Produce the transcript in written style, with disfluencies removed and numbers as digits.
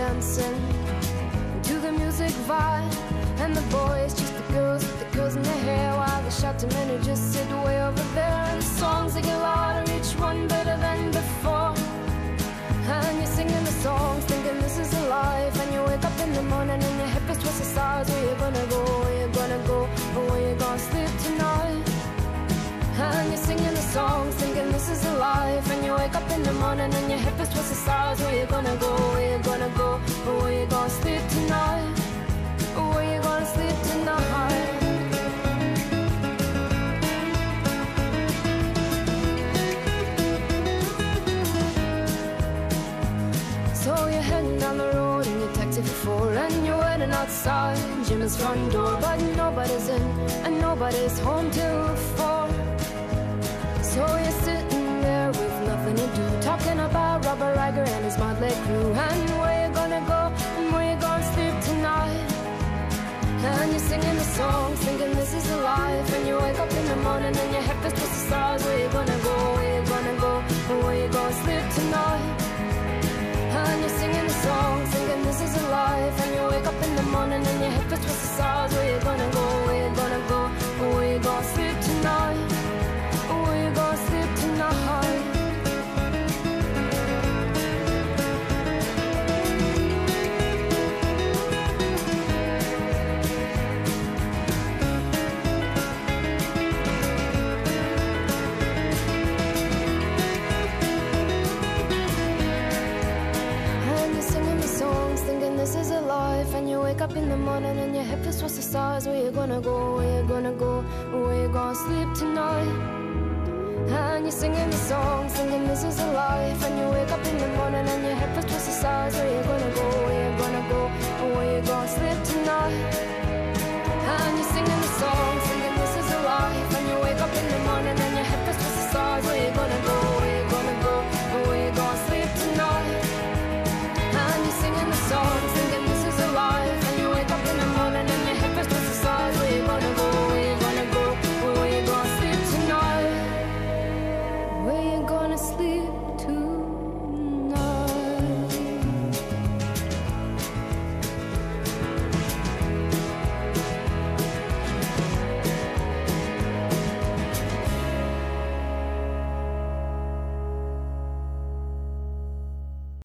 dancing to the music vibe. And the boys, just the girls with the curls in their hair, while the shouting men who just sit way over there. And the songs they get louder, each one better than before. And you're singing the songs, thinking this is a life. And you wake up in the morning and your hip is twisted sides. Where you gonna go, where you gonna go, or where you gonna sleep tonight? And you're singing the songs, thinking this is a life. And you wake up in the morning and your hip is twisted sides. Where you gonna go, where you gonna go, or where you gonna sleep tonight? Or where you gonna sleep tonight? So you're heading down the road in your taxi for 4, and you're waiting outside Jim's front door. But nobody's in and nobody's home till 4. So you're sitting there with nothing to do, talking about Robert Riger and his motley crew. And where you gonna go and where you gonna sleep tonight? And you're singing the songs, thinking this is a life. And you wake up in the morning and your head is twisted stars. Where you gonna go, where you gonna go, or where you gonna sleep tonight? And you're singing the songs, thinking this is a life. And you wake up in the morning and your hip is twisted sides. Where you gonna go, where you gonna go, or where you gonna sleep tonight? Or where you gonna sleep tonight? This is a life. And you wake up in the morning and your hip is twisted stars. Where you gonna go, where you gonna go, or where you gonna sleep tonight? And you're singing the songs, thinking this is a life. And you wake up in the morning and your hip is twisted stars. Where you gonna go,